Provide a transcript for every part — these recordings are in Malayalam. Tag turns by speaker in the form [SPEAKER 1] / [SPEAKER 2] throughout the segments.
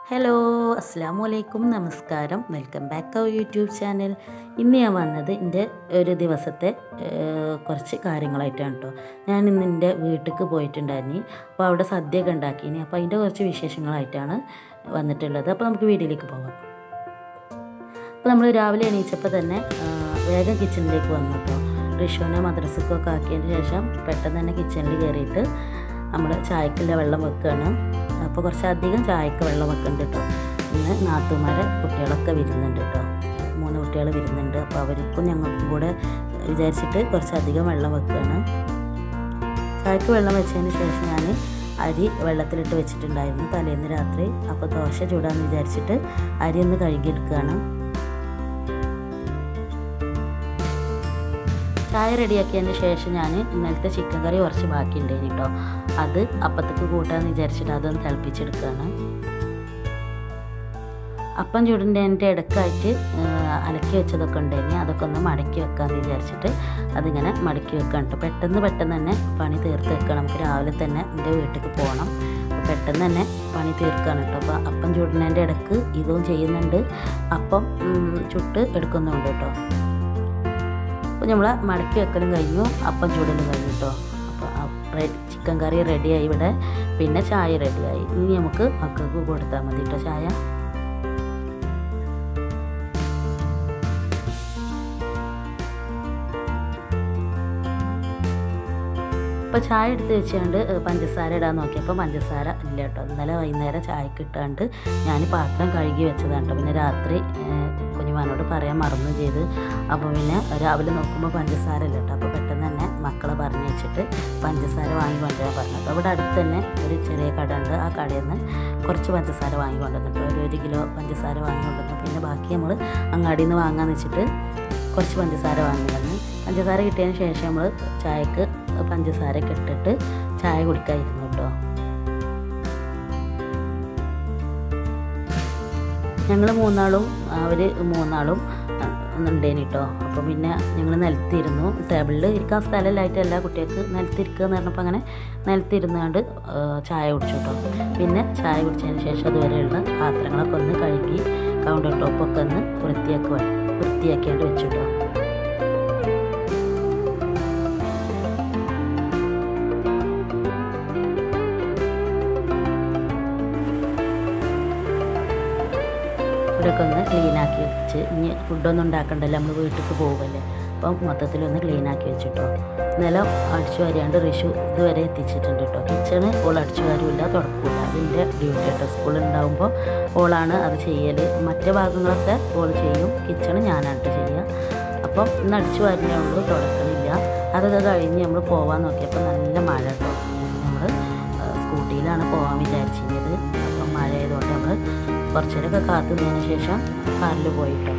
[SPEAKER 1] ഹലോ അസ്സലാമു അലൈക്കും നമസ്കാരം. Welcome back our YouTube channel. ഇന്ന് ഞാൻ വന്നത് എൻ്റെ ഒരു ദിവസത്തെ കുറച്ച് കാര്യങ്ങളായിട്ടാണ് കേട്ടോ. ഞാൻ ഇന്ന് എൻ്റെ വീട്ടിലേക്ക് പോയിട്ടുണ്ടായിരുന്നു. അപ്പോൾ അവിടെ സദ്യയൊക്കെ ഉണ്ടാക്കിയിനി. അപ്പോൾ അതിൻ്റെ കുറച്ച് വിശേഷങ്ങളായിട്ടാണ് വന്നിട്ടുള്ളത്. അപ്പോൾ നമുക്ക് വീഡിയോയിലേക്ക് പോകാം. അപ്പോൾ നമ്മൾ രാവിലെ എണീച്ചപ്പോൾ തന്നെ വേഗം കിച്ചണിലേക്ക് വന്നു കേട്ടോ. റിഷുവിനെ മദ്രസക്കൊക്കെ ആക്കിയതിന് ശേഷം പെട്ടെന്ന് തന്നെ കിച്ചണിൽ കയറിയിട്ട് നമ്മൾ ചായക്കുള്ള വെള്ളം വെക്കുകയാണ്. അപ്പോൾ കുറച്ചധികം ചായക്ക് വെള്ളം വെക്കുന്നുണ്ട് കേട്ടോ. ഇന്ന് നാത്തുമാരെ കുട്ടികളൊക്കെ വരുന്നുണ്ട് കേട്ടോ. 3 കുട്ടികൾ വരുന്നുണ്ട്. അപ്പോൾ അവർക്കും ഞങ്ങൾക്കും കൂടെ വിചാരിച്ചിട്ട് കുറച്ചധികം വെള്ളം വെക്കുകയാണ്. ചായക്ക് വെള്ളം വെച്ചതിന് ശേഷം ഞാൻ അരി വെള്ളത്തിലിട്ട് വെച്ചിട്ടുണ്ടായിരുന്നു തലേന്ന് രാത്രി. അപ്പോൾ ദോശ ചൂടാന്ന് വിചാരിച്ചിട്ട് അരി ഒന്ന് കഴുകിയെടുക്കുകയാണ്. ചായ റെഡിയാക്കിയതിന് ശേഷം ഞാൻ ഇന്നലത്തെ ചിക്കൻ കറി കുറച്ച് ബാക്കിയുണ്ടായിരുന്നു കേട്ടോ. അത് അപ്പത്തേക്ക് കൂട്ടാമെന്ന് വിചാരിച്ചിട്ട് അതൊന്ന് തിളപ്പിച്ചെടുക്കുകയാണ്. അപ്പം ചൂടിൻ്റെ ഇടക്കായിട്ട് അലക്കി വെച്ചതൊക്കെ ഉണ്ടായിരുന്നു. അതൊക്കെ ഒന്ന് മടക്കി വെക്കാമെന്ന് വിചാരിച്ചിട്ട് അതിങ്ങനെ മടക്കി വെക്കാം കേട്ടോ. പെട്ടെന്ന് തന്നെ പണി തീർത്ത് വെക്കണം. നമുക്ക് രാവിലെ തന്നെ എൻ്റെ വീട്ടിലേക്ക് പോകണം. പെട്ടെന്ന് തന്നെ പണി തീർക്കുകയാണ് കേട്ടോ. അപ്പോൾ അപ്പം ചൂടിൻ്റെ ഇടക്ക് ഇതും ചെയ്യുന്നുണ്ട്, അപ്പം ചുട്ട് എടുക്കുന്നുണ്ട് കേട്ടോ. അപ്പോൾ നമ്മൾ മടക്കി വെക്കലും കഴിഞ്ഞു, അപ്പം ചൂടലും കഴിഞ്ഞു കേട്ടോ. അപ്പോൾ ചിക്കൻ കറി റെഡിയായി ഇവിടെ. പിന്നെ ചായ റെഡിയായി. ഇനി നമുക്ക് മക്കൾക്ക് കൊടുത്താൽ മതി കേട്ടോ ചായ. അപ്പോൾ ചായ എടുത്ത് വെച്ചുകൊണ്ട് പഞ്ചസാര ഇടാൻ നോക്കിയപ്പോൾ പഞ്ചസാര ഇല്ല കേട്ടോ. ഇന്നലെ വൈകുന്നേരം ചായക്ക് ഇട്ടാണ്ട് ഞാൻ പാത്രം കഴുകി വെച്ചതാണ് കേട്ടോ. പിന്നെ രാത്രി കുഞ്ഞുമാനോട് പറയാൻ മറന്നു ചെയ്ത്. അപ്പോൾ പിന്നെ രാവിലെ നോക്കുമ്പോൾ പഞ്ചസാര ഇല്ല കേട്ടോ. അപ്പോൾ പെട്ടെന്ന് തന്നെ മക്കളെ പറഞ്ഞു വെച്ചിട്ട് പഞ്ചസാര വാങ്ങിക്കൊണ്ടുവരാൻ പറഞ്ഞു കേട്ടോ. അവിടെ അടുത്ത് തന്നെ ഒരു ചെറിയ കട ഉണ്ട്. ആ കടയിൽ നിന്ന് കുറച്ച് പഞ്ചസാര വാങ്ങിക്കൊണ്ടുവന്നിട്ടോ. 1 കിലോ പഞ്ചസാര വാങ്ങിക്കൊണ്ടുവന്നു. പിന്നെ ബാക്കി നമ്മൾ അങ്ങാടിയിൽ നിന്ന് വാങ്ങാമെന്ന് വെച്ചിട്ട് കുറച്ച് പഞ്ചസാര വാങ്ങി വന്ന്. പഞ്ചസാര കിട്ടിയതിന് ശേഷം നമ്മൾ ചായക്ക് പഞ്ചസാരയൊക്കെ ഇട്ടിട്ട് ചായ കുടിക്കാതിരുന്നു കേട്ടോ. ഞങ്ങൾ 3 അവർ 3 ഉണ്ടേനി കേട്ടോ. അപ്പോൾ പിന്നെ ഞങ്ങൾ നിലത്തിരുന്നു. ടേബിളിൽ ഇരിക്കാൻ സ്ഥലമില്ലായിട്ട് എല്ലാ കുട്ടികൾക്ക് നിലത്തിരിക്കുക എന്ന് പറഞ്ഞപ്പോൾ അങ്ങനെ നിലത്തിരുന്നുകൊണ്ട് ചായ കുടിച്ചു കേട്ടോ. പിന്നെ ചായ കുടിച്ചതിന് ശേഷം അതുവരെയുള്ള പാത്രങ്ങളൊക്കെ ഒന്ന് കഴുകി കൗണ്ടർ ടോപ്പൊക്കെ ഒന്ന് വൃത്തിയാക്കിയാണ്ട് വെച്ചു കേട്ടോ. ഇവിടെയൊക്കെ ഒന്ന് ക്ലീനാക്കി വെച്ച് ഇനി ഫുഡൊന്നും ഉണ്ടാക്കണ്ടല്ലോ, നമ്മൾ വീട്ടിലേക്ക് പോകുമല്ലേ. അപ്പം മൊത്തത്തിലൊന്ന് ക്ലീനാക്കി വെച്ചിട്ടോ. നിലം അടിച്ചു വാരിയാണ്ട് റിഷു ഇതുവരെ എത്തിച്ചിട്ടുണ്ട് കേട്ടോ. കിച്ചണ് ഓൾ അടിച്ചു വാരില്ല, തുടക്കില്ല. അതിൻ്റെ ഡ്യൂട്ടി കേട്ടോ. സ്കൂളുണ്ടാകുമ്പോൾ ഓളാണ് അത് ചെയ്യൽ. മറ്റേ ഭാഗങ്ങളൊക്കെ ഓൾ ചെയ്യും. കിച്ചണ് ഞാനാണ് ചെയ്യുക. അപ്പം ഇന്ന് അടിച്ചു വാരിനേ ഉള്ളൂ, തുടക്കണില്ല. അതൊക്കെ കഴിഞ്ഞ് നമ്മൾ പോകാൻ നോക്കിയപ്പോൾ നല്ല മഴ കേട്ടോ. നമ്മൾ സ്കൂട്ടിയിലാണ് പോകാൻ വിചാരിച്ചിരുന്നത്. അപ്പം മഴ ആയതുകൊണ്ട് നമ്മൾ കുറച്ച് നേരമൊക്കെ കാത്തുനിന്നതിന് ശേഷം കാറിൽ പോയിട്ടോ.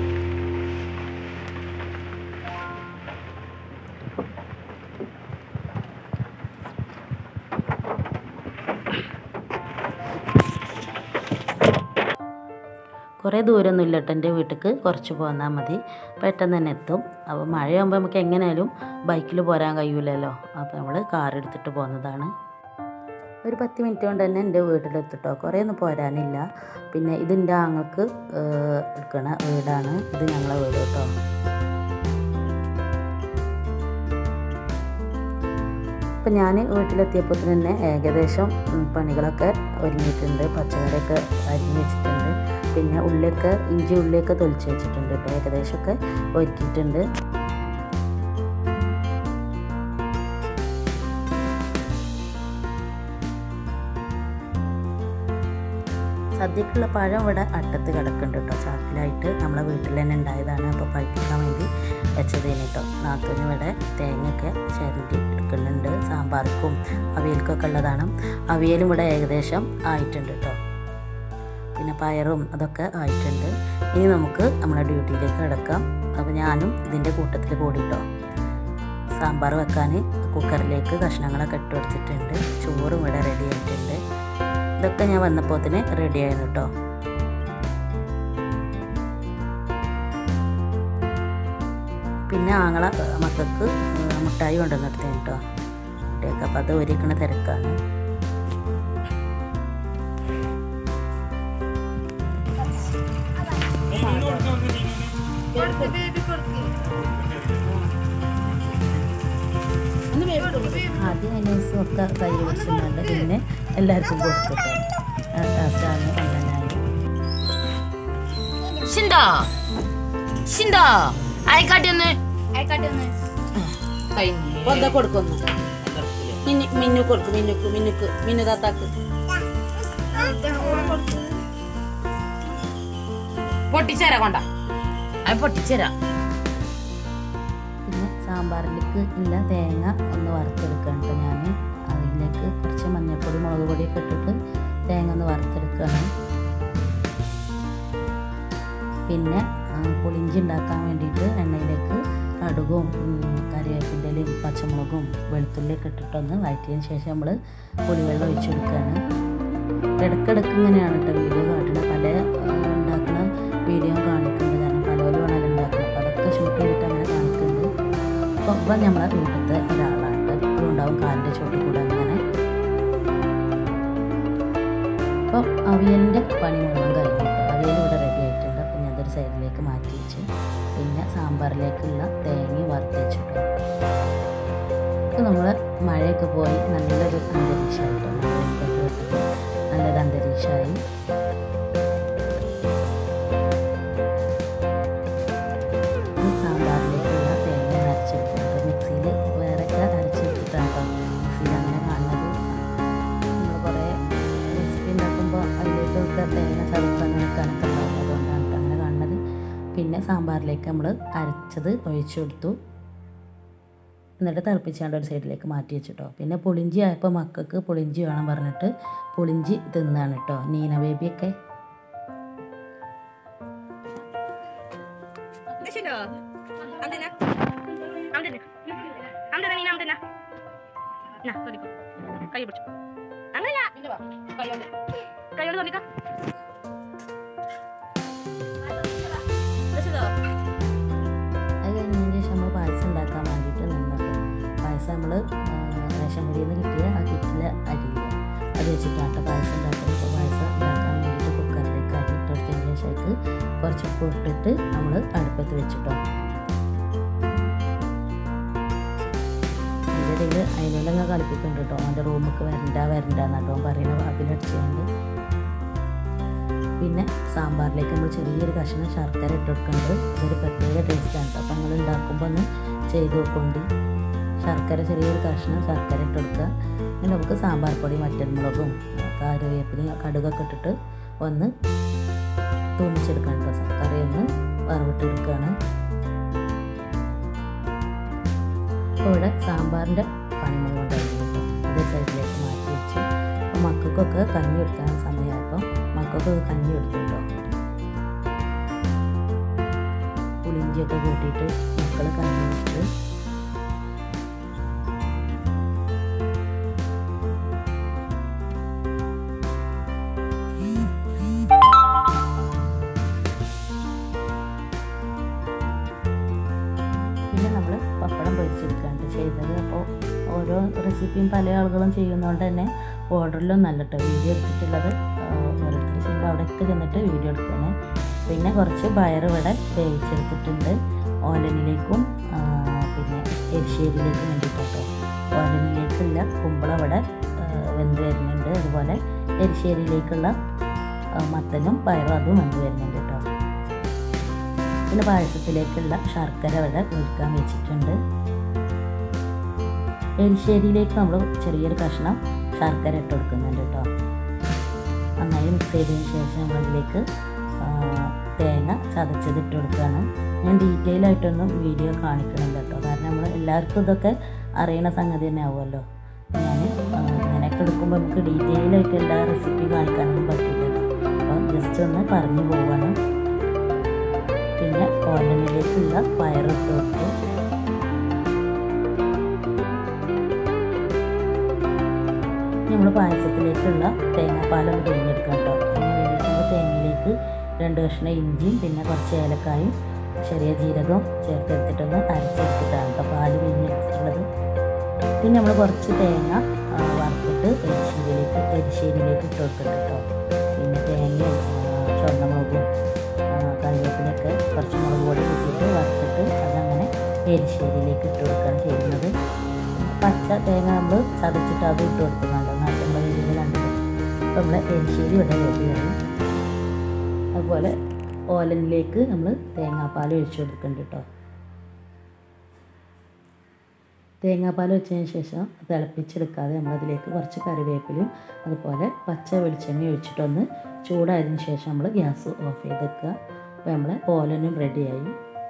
[SPEAKER 1] കുറേ ദൂരമൊന്നുമില്ല കേട്ടോ എൻ്റെ വീട്ടിലേക്ക്. കുറച്ച് പോന്നാൽ മതി, പെട്ടെന്ന് തന്നെ എത്തും. അപ്പോൾ മഴയാകുമ്പോൾ നമുക്ക് എങ്ങനെയാലും ബൈക്കിൽ പോരാൻ കഴിയില്ലല്ലോ. അപ്പോൾ നമ്മൾ കാർ എടുത്തിട്ട് പോകുന്നതാണ്. ഒരു 10 മിനിറ്റ് കൊണ്ട് തന്നെ എൻ്റെ വീട്ടിലെത്തിട്ടോ. കുറേ ഒന്നും പോരാനില്ല. പിന്നെ ഇതിൻ്റെ ആങ്ങൾക്ക് എടുക്കണ വീടാണ്. ഇത് ഞങ്ങളെ വീട് കേട്ടോ. അപ്പം ഞാൻ വീട്ടിലെത്തിയപ്പോൾ തന്നെ ഏകദേശം പണികളൊക്കെ ഒരുങ്ങിയിട്ടുണ്ട്. പച്ചക്കറിയൊക്കെ അരിഞ്ഞ് വെച്ചിട്ടുണ്ട്. പിന്നെ ഇഞ്ചി ഉള്ളിയൊക്കെ തൊലിച്ച് വെച്ചിട്ടുണ്ട് കേട്ടോ. ഏകദേശമൊക്കെ ഒരുക്കിയിട്ടുണ്ട്. സദ്യക്കുള്ള പഴം ഇവിടെ അട്ടത്ത് കിടക്കുന്നുണ്ട് കേട്ടോ. ചാക്കിലായിട്ട് നമ്മളെ വീട്ടിൽ തന്നെ ഉണ്ടായതാണ്. അപ്പോൾ പഴുപ്പിക്കാൻ വേണ്ടി വെച്ചതേന് കേട്ടോ. നാത്തൂന് ഇവിടെ തേങ്ങയൊക്കെ ചിരണ്ടി എടുക്കുന്നുണ്ട്. സാമ്പാർക്കും അവിയൽക്കൊക്കെ ഉള്ളതാണ്. അവിയലും ഇവിടെ ഏകദേശം ആയിട്ടുണ്ട് കേട്ടോ. പിന്നെ പയറും അതൊക്കെ ആയിട്ടുണ്ട്. ഇനി നമുക്ക് നമ്മുടെ ഡ്യൂട്ടിയിലേക്ക് കിടക്കാം. അപ്പോൾ ഞാനും ഇതിൻ്റെ കൂട്ടത്തിൽ കൂടിട്ടോ. സാമ്പാർ വെക്കാൻ കുക്കറിലേക്ക് കഷ്ണങ്ങളൊക്കെ ഇട്ട് കൊടുത്തിട്ടുണ്ട്. ചോറും ഇവിടെ റെഡി ആയിട്ടുണ്ട്. ഇതൊക്കെ ഞാൻ വന്നപ്പോൾ തന്നെ റെഡി ആയിരുന്നു കേട്ടോ. പിന്നെ ആങ്ങളെ മക്കൾക്ക് മുട്ടായി കൊണ്ടുവന്നിട്ടേന് കേട്ടോ കുട്ടിയൊക്കെ. അപ്പോൾ അത് ഒരുക്കണ തിരക്കാണ്. ആദ്യം അതിനേഴ്സും ഒക്കെ കൈ പിടിച്ചിട്ടുണ്ട്, പിന്നെ എല്ലാവർക്കും കൊടുത്തിട്ട് ലാസ്റ്റാണ് ഞാൻ കൊടുക്കുന്നു. മിന്നു കൊടുക്കും, മിന്നു താത്താക്ക് പൊട്ടിച്ചേരാ കൊണ്ട അത് പൊട്ടിച്ചേരാ. പിന്നെ സാമ്പാറിലേക്ക് ഇല്ല തേങ്ങ ഒന്ന് വറുത്തെടുക്കുകയാണ് ഞാൻ. അതിലേക്ക് കുറച്ച് മഞ്ഞൾപ്പൊടി മുളക് പൊടിയൊക്കെ ഇട്ടിട്ട് തേങ്ങ ഒന്ന് വറുത്തെടുക്കുകയാണ്. പിന്നെ പുളിഞ്ചി ഉണ്ടാക്കാൻ വേണ്ടിയിട്ട് എണ്ണയിലേക്ക് കടുകും കറിവേപ്പിൻ്റെ ഇലയും പച്ചമുളകും വെളുത്തുള്ളിയൊക്കെ ഇട്ടിട്ടൊന്ന് വഴറ്റിയതിന് ശേഷം നമ്മൾ പുളിവെള്ളം ഒഴിച്ചു കൊടുക്കുകയാണ്. ഇടയ്ക്കിടയ്ക്ക് ഇങ്ങനെയാണ് കേട്ടോ വീഡിയോ കാട്ടുന്നത്. പല ഉണ്ടാക്കുന്ന വീഡിയോ കാണിക്കുന്നുണ്ട്, കാരണം പലരും ആണല്ലോ ഉണ്ടാക്കുന്നത്. അപ്പോൾ അതൊക്കെ ഷൂട്ട് ചെയ്തിട്ട് അങ്ങനെ കാണിക്കുന്നുണ്ട്. അപ്പോൾ ഇപ്പം നമ്മളെ വീട്ടിലത്തെ ഒരാളാണ്, എപ്പോഴും ഉണ്ടാവും കാലിൻ്റെ ചോട്ടിൽ കൂടെ അങ്ങനെ. അപ്പോൾ അവിയലിൻ്റെ പണി മുഴുവൻ കഴിഞ്ഞിട്ട് അവിയൽ ഇവിടെ റെഡി ആയിട്ടുണ്ട്. അപ്പം ഞാൻ അതൊരു സൈഡിലേക്ക് മാറ്റി വെച്ച് പിന്നെ സാമ്പാറിലേക്കുള്ള തേങ്ങ വറുത്ത് വെച്ചിട്ടു. അപ്പോൾ നമ്മൾ മഴയൊക്കെ പോയി നല്ലൊരു അന്തരീക്ഷമായിട്ടോ, നല്ലൊരു അന്തരീക്ഷമായി. സാമ്പാറിലേക്കുള്ള തേങ്ങ അരച്ചെടുക്കുന്നുണ്ട്. മിക്സിയിൽ വേറെയൊക്കെ അരച്ചെടുത്തിട്ടാണ് മിക്സിയിൽ അങ്ങനെ കാണുന്നത്. നമ്മൾ കുറേ റെസിപ്പി ഉണ്ടാക്കുമ്പോൾ അതിലേക്കൊക്കെ തേങ്ങ ചതക്കാനൊക്കെ കണക്ക് ഉണ്ടാകും, അതുകൊണ്ടാണ് അങ്ങനെ കാണുന്നത്. പിന്നെ സാമ്പാറിലേക്ക് നമ്മൾ അരച്ചത് ഒഴിച്ചു കൊടുത്തു. എന്നിട്ട് തിളപ്പിച്ചാണ്ട് ഒരു സൈഡിലേക്ക് മാറ്റി വെച്ചിട്ടോ. പിന്നെ പുളിഞ്ചി ആയപ്പോൾ മക്കൾക്ക് പുളിഞ്ചി വേണം പറഞ്ഞിട്ട് പുളിഞ്ചി തിന്നാണ് കേട്ടോ, നീന ബേബിയൊക്കെ. അത് കഴിഞ്ഞതിന് ശേഷം നമ്മൾ പായസം ഉണ്ടാക്കാൻ വേണ്ടിയിട്ട് നിന്നിട്ടു. പായസം നമ്മൾ റേഷൻ കടയിൽ നിന്ന് കിട്ടിയ ആ കിറ്റിലെ അരിയില്ല, അത് വെച്ചിട്ടാണ് പായസം ഉണ്ടാക്കുന്നത്. അപ്പോൾ പായസം ഉണ്ടാക്കാൻ വേണ്ടിയിട്ട് കുക്കറിലേക്ക് അരി ഇട്ടെടുത്തതിന് ശേഷമായിട്ട് കുറച്ച് ഉപ്പ് ഇട്ടിട്ട് നമ്മൾ അടുപ്പത്ത് വെച്ചിട്ടോ. അതിൻ്റെ ഇടയിൽ അതിനെല്ലാം കളിപ്പിക്കുന്നുണ്ട് കേട്ടോ. അവൻ്റെ റൂമൊക്കെ വരണ്ടെന്നോ പറയുന്ന വാതിലടിച്ചുകൊണ്ട്. പിന്നെ സാമ്പാറിലേക്ക് നമ്മൾ ചെറിയൊരു കഷ്ണം ശർക്കര ഇട്ട് കൊടുക്കുന്നുണ്ട്. അതൊരു പ്രത്യേക ടേസ്റ്റാണ് കേട്ടോ. അപ്പോൾ നമ്മൾ ഉണ്ടാക്കുമ്പോൾ ഒന്ന് ചെയ്ത് നോക്കൊണ്ട് ശർക്കര ചെറിയൊരു കഷ്ണം ശർക്കര ഇട്ട് കൊടുക്കുക. പിന്നെ നമുക്ക് സാമ്പാർ പൊടി മറ്റൻമുളകും കറിവേപ്പിലയും കടുകൊക്കെ ഇട്ടിട്ട് ഒന്ന് തൂമിച്ചെടുക്കണം കേട്ടോ. കറിയൊന്ന് വറവിട്ടെടുക്കുകയാണ്. അപ്പോൾ ഇവിടെ സാമ്പാറിൻ്റെ പണി മുഴുവൻ കഴിഞ്ഞു കേട്ടോ. അതേ സൈഡിലേക്ക് മാറ്റി വെച്ച് മക്കൾക്കൊക്കെ കഞ്ഞി എടുക്കാൻ സമയമായപ്പോൾ മക്കൾക്കൊക്കെ കഞ്ഞി എടുത്തു കേട്ടോ. പുളിഞ്ചിയൊക്കെ കൂട്ടിയിട്ട് മക്കൾ കഞ്ഞി എടുത്തു. പിന്നെ നമ്മൾ പപ്പടം പൊരിച്ചെടുക്കുകയാണ് ചെയ്തത്. അപ്പോൾ ഓരോ റെസിപ്പിയും പല ആളുകളും ചെയ്യുന്നതുകൊണ്ട് തന്നെ ഓർഡറിലൊന്നും അല്ല കേട്ടോ വീഡിയോ എടുത്തിട്ടുള്ളത്. ഓരോരുത്തർ ചെയ്യുമ്പോൾ അവിടെയൊക്കെ ചെന്നിട്ട് വീഡിയോ എടുക്കുകയാണ്. പിന്നെ കുറച്ച് പയർ ഇവിടെ വേവിച്ചെടുത്തിട്ടുണ്ട്. ഓലനിലേക്കും പിന്നെ എരിശ്ശേരിയിലേക്കും വേണ്ടിയിട്ടോ. ഓലനിലേക്കുള്ള കുമ്പളം ഇവിടെ വെന്ത് വരുന്നുണ്ട്. അതുപോലെ എരിശ്ശേരിയിലേക്കുള്ള മത്തനും പയറും അതും വെന്ത് വരുന്നുണ്ട് കേട്ടോ. പിന്നെ പായസത്തിലേക്കുള്ള ശർക്കര ഇവിടെ ഒഴിക്കാൻ വെച്ചിട്ടുണ്ട്. എരിശ്ശേരിയിലേക്ക് നമ്മൾ ചെറിയൊരു കഷ്ണം ശർക്കര ഇട്ട് കൊടുക്കുന്നുണ്ട് കേട്ടോ. നന്നായി മിക്സ് ചെയ്തതിന് ശേഷം നമ്മളതിലേക്ക് തേങ്ങ ചതച്ചത് ഇട്ട് കൊടുക്കുകയാണ്. ഞാൻ ഡീറ്റെയിൽ ആയിട്ടൊന്നും വീഡിയോ കാണിക്കണില്ല കേട്ടോ, കാരണം നമ്മൾ എല്ലാവർക്കും ഇതൊക്കെ അറിയണ സംഗതി തന്നെ ആവുമല്ലോ. ഞാൻ ഇങ്ങനെയൊക്കെ എടുക്കുമ്പോൾ നമുക്ക് ഡീറ്റെയിൽ ആയിട്ട് എല്ലാ റെസിപ്പി കാണിക്കാനൊന്നും പറ്റില്ലല്ലോ. അപ്പോൾ ജസ്റ്റ് ഒന്ന് പറഞ്ഞു പോവാണ്. പിന്നെ ഓലനിലേക്കുള്ള പയറിട്ട് കൊടുത്തു. നമ്മൾ പായസത്തിലേക്കുള്ള തേങ്ങാപ്പാലൊന്ന് പിഴിഞ്ഞെടുക്കാം കേട്ടോ. അതിന് വേണ്ടിയിട്ട് നമ്മൾ തേങ്ങയിലേക്ക് 2 കഷ്ണം ഇഞ്ചിയും പിന്നെ കുറച്ച് ഏലക്കായും ചെറിയ ജീരകവും ചേർത്തെടുത്തിട്ടൊന്ന് അരച്ചെടുത്തിട്ടാണ് കേട്ടോ പാല് പിഴിഞ്ഞെടുത്തിട്ടുള്ളത്. പിന്നെ നമ്മൾ കുറച്ച് തേങ്ങ വറുത്തിട്ട് എരിശ്ശേരിയിലേക്ക് ഇട്ട് കൊടുത്തിട്ട് കേട്ടോ. പിന്നെ തേങ്ങയും ചുവന്നമുളകും കറിവേപ്പിലൊക്കെ കുറച്ച് മുളക് പൊടി കൂട്ടിയിട്ട് എരിശ്ശേരിയിലേക്ക് ഇട്ട് കൊടുക്കുകയാണ് ചെയ്യുന്നത്. പച്ച തേങ്ങ നമ്മൾ ചതച്ചിട്ട് അത് ഇട്ട് കൊടുക്കുന്നുണ്ട്. നാട്ടിലുള്ള രീതിയിൽ കണ്ടത്. അപ്പോൾ നമ്മൾ എരിശ്ശേരി ഇവിടെ റെഡിയായി. അതുപോലെ ഓലനിലേക്ക് നമ്മൾ തേങ്ങാപ്പാൽ ഒഴിച്ചു കൊടുക്കുന്നുണ്ട് കേട്ടോ. തേങ്ങാപ്പാൽ വെച്ചതിന് ശേഷം തിളപ്പിച്ചെടുക്കാതെ നമ്മളതിലേക്ക് കുറച്ച് കറിവേപ്പിലും അതുപോലെ പച്ച വെളിച്ചെണ്ണ ഒഴിച്ചിട്ടൊന്ന് ചൂടായതിന് ശേഷം നമ്മൾ ഗ്യാസ് ഓഫ് ചെയ്ത് വെക്കുക. അപ്പോൾ നമ്മളെ ഓലനും റെഡിയായി.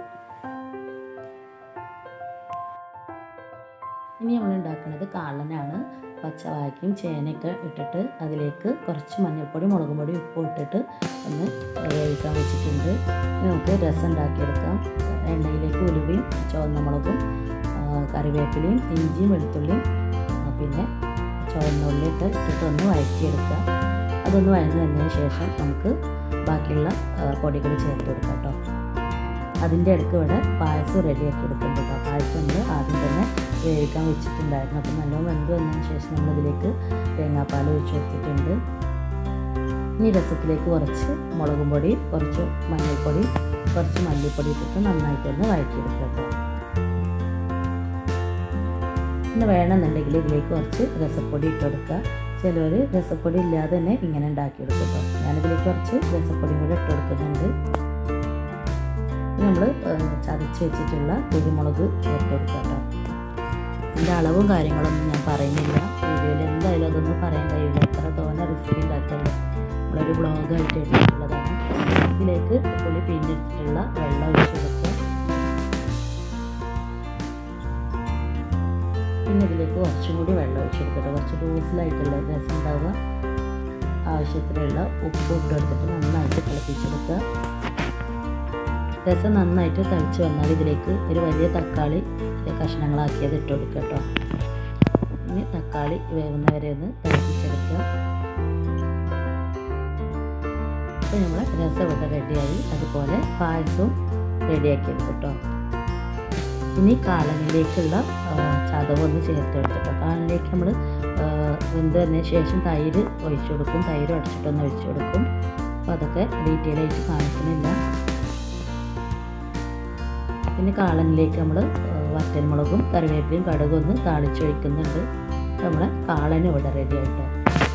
[SPEAKER 1] ഇനി നമ്മൾ ഉണ്ടാക്കുന്നത് കാളനാണ്. പച്ചവാഴയ്ക്കും ചേനയൊക്കെ ഇട്ടിട്ട് അതിലേക്ക് കുറച്ച് മഞ്ഞൾപ്പൊടി, മുളക് പൊടി, ഉപ്പും ഇട്ടിട്ട് ഒന്ന് വേവിക്കാൻ വെച്ചിട്ടുണ്ട്. നമുക്ക് രസം ഉണ്ടാക്കിയെടുക്കാം. എണ്ണയിലേക്ക് ഉലുവയും ചുവന്ന മുളകും കറിവേപ്പിലയും ഇഞ്ചിയും വെളുത്തുള്ളിയും പിന്നെ ചുവന്നുള്ളിയൊക്കെ ഇട്ടിട്ടൊന്ന് വഴറ്റിയെടുക്കുക. അതൊന്ന് വഴന്ന് വന്നതിന് ശേഷം നമുക്ക് ബാക്കിയുള്ള പൊടികൾ ചേർത്ത് കൊടുക്കാം കേട്ടോ. അതിൻ്റെ ഇടയ്ക്ക് ഇവിടെ പായസം റെഡിയാക്കി എടുക്കുന്നുണ്ട് കേട്ടോ. പായസം നമ്മൾ ആദ്യം തന്നെ വേവിക്കാൻ വെച്ചിട്ടുണ്ടായിരുന്നു. അപ്പോൾ നല്ലോണം വെന്ത് വന്നതിന് ശേഷം നമ്മളിതിലേക്ക് തേങ്ങാപ്പാൽ ഒഴിച്ച് കൊടുത്തിട്ടുണ്ട്. ഇനി രസത്തിലേക്ക് കുറച്ച് മുളകും പൊടി, കുറച്ച് മഞ്ഞൾപ്പൊടി, കുറച്ച് മല്ലിപ്പൊടി ഇട്ടിട്ട് നന്നായിട്ടൊന്ന് വഴറ്റിയെടുക്കുക കേട്ടോ. പിന്നെ വേണമെന്നുണ്ടെങ്കിൽ ഇതിലേക്ക് കുറച്ച് രസപ്പൊടി ഇട്ട് കൊടുക്കുക. ചിലർ രസപ്പൊടി ഇല്ലാതെ തന്നെ ഇങ്ങനെ ഉണ്ടാക്കിയെടുക്കും കേട്ടോ. ഞാനിതിലേക്ക് കുറച്ച് രസപ്പൊടിയും കൂടെ ഇട്ട് കൊടുക്കുന്നുണ്ട്. നമ്മൾ ചതച്ച് വെച്ചിട്ടുള്ള കുരുമുളക് ചേർത്ത് കൊടുക്കുക കേട്ടോ. ഇതിൻ്റെ അളവും കാര്യങ്ങളൊന്നും ഞാൻ പറയുന്നില്ല. വീഡിയോയിൽ എന്തായാലും അതൊന്നും പറയാൻ കഴിയില്ല. എത്ര തോന്നെ റെസിപ്പി ഉണ്ടാക്കുള്ളൂ. നമ്മളൊരു ബ്ലോഗായിട്ട് എടുത്തിട്ടുള്ളതാണ്. ഇതിലേക്ക് പുളി പിഴിഞ്ഞെടുത്തിട്ടുള്ള വെള്ളം ഒഴിച്ച് കൊടുക്കുക. പിന്നെ ഇതിലേക്ക് കുറച്ചും കൂടി വെള്ളം ഒഴിച്ച് കൊടുക്കുക. കുറച്ച് ലൂസിലായിട്ടുള്ള രസം ഉണ്ടാവുക. ആവശ്യത്തിനുള്ള ഉപ്പ് ഇട്ട് കൊടുത്തിട്ട് നന്നായിട്ട് തിളപ്പിച്ചെടുക്കുക. രസം നന്നായിട്ട് തിളച്ച് വന്നാൽ ഇതിലേക്ക് ഒരു വലിയ തക്കാളി കഷ്ണങ്ങളാക്കിയത് ഇട്ട് കൊടുക്കുക കേട്ടോ. ഇനി തക്കാളി വേവുന്നവരെ ഒന്ന് തിളപ്പിച്ചെടുക്കുക. അപ്പോൾ നമ്മൾ രസം ഇവിടെ റെഡിയായി. അതുപോലെ പായസവും റെഡിയാക്കി എടുക്കും കേട്ടോ. ഇനി കാളനിലേക്കുള്ള ചതവൊന്ന് ചേർത്ത് കൊടുത്തിട്ടോ. കാളനിലേക്ക് നമ്മൾ വെന്ത് വന്നതിന് ശേഷം തൈര് ഒഴിച്ചു കൊടുക്കും. തൈര് അടച്ചിട്ടൊന്ന് ഒഴിച്ചു കൊടുക്കും. അപ്പോൾ അതൊക്കെ ഡീറ്റെയിൽ ആയിട്ട് കാണിക്കുന്നില്ല. പിന്നെ കാളനിലേക്ക് നമ്മൾ വറ്റൽമുളകും കറിവേപ്പിലയും കടുകും ഒന്ന് താളിച്ചൊഴിക്കുന്നുണ്ട്. നമ്മളെ കാളനും ഇവിടെ റെഡി ആയിട്ടോ.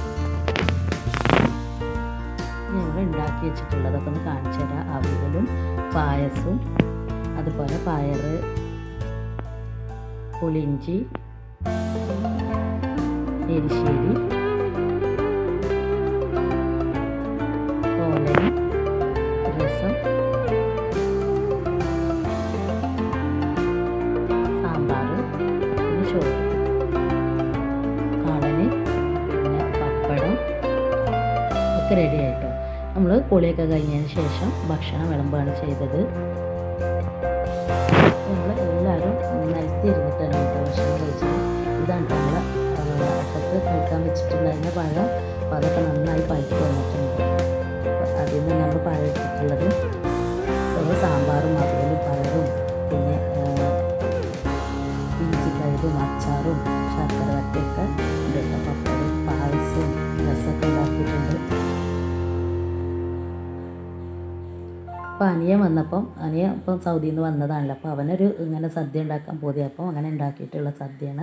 [SPEAKER 1] ഞങ്ങൾ ഉണ്ടാക്കി വെച്ചിട്ടുള്ളതൊക്കെ ഒന്ന് കാണിച്ചു തരാം. അവിയലും പായസവും അതുപോലെ പയറ്, പുളിയിഞ്ചി, എരിശ്ശേരി, ഓലൻ, രസം, സാമ്പാർ, പിന്നെ ചോറ്, കാളന്, പിന്നെ പപ്പടം ഒക്കെ റെഡി ആയിട്ടോ. നമ്മൾ കുളിയൊക്കെ കഴിഞ്ഞതിന് ശേഷം ഭക്ഷണം വിളമ്പാണ് ചെയ്തത്. നമ്മൾ എല്ലാവരും നിലത്തിരുന്നിട്ടാണ് കേട്ടോ ഭക്ഷണം കഴിച്ചത്. ഇതാണ് നമ്മൾ അപ്പുറത്ത് കഴിക്കാൻ വെച്ചിട്ടുണ്ടായിരുന്ന പഴം. അപ്പോൾ അതൊക്കെ നന്നായി പഴുത്ത് വന്നിട്ടുണ്ട്. അതിൽ നിന്ന് നമ്മൾ പഴം എടുത്തിട്ടുള്ളത് സാമ്പാറും അവിയലും പയറും പിന്നെ ഇഞ്ചിക്കഴുകും അച്ചാറും ശർക്കര വറ്റയൊക്കെ ഉണ്ട്. പപ്പടം, പായസവും രസമൊക്കെ ഉണ്ടാക്കിയിട്ടുണ്ട്. അപ്പോൾ അനിയൻ വന്നപ്പം അനിയൻ ഇപ്പം സൗദിയിൽ നിന്ന് വന്നതാണല്ലോ. അപ്പോൾ അവനൊരു ഇങ്ങനെ സദ്യ ഉണ്ടാക്കാൻ പോതിയപ്പോൾ അങ്ങനെ ഉണ്ടാക്കിയിട്ടുള്ള സദ്യയാണ്.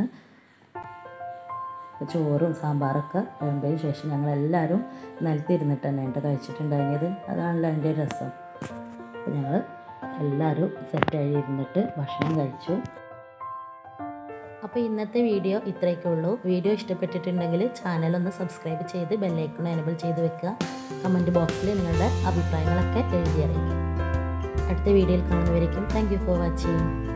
[SPEAKER 1] ചോറും സാമ്പാറൊക്കെ വരുമ്പോഴതിന് ശേഷം ഞങ്ങളെല്ലാവരും നിലത്തിരുന്നിട്ട് തന്നെ കഴിച്ചിട്ടുണ്ടായിരുന്നത്. അതാണല്ലോ അതിൻ്റെ രസം. അപ്പോൾ ഞങ്ങൾ എല്ലാവരും സെറ്റായി ഇരുന്നിട്ട് ഭക്ഷണം കഴിച്ചു. അപ്പോൾ ഇന്നത്തെ വീഡിയോ ഇത്രയൊക്കെ ഉള്ളൂ. വീഡിയോ ഇഷ്ടപ്പെട്ടിട്ടുണ്ടെങ്കിൽ ചാനലൊന്ന് സബ്സ്ക്രൈബ് ചെയ്ത് ബെല്ലൈക്കൺ എനേബിൾ ചെയ്ത് വെക്കുക. കമൻറ്റ് ബോക്സിൽ നിങ്ങളുടെ അഭിപ്രായങ്ങളൊക്കെ എഴുതി അറിയിക്കുക. അടുത്ത വീഡിയോയിൽ കാണുന്നവരേക്കും താങ്ക് യു ഫോർ വാച്ചിങ്.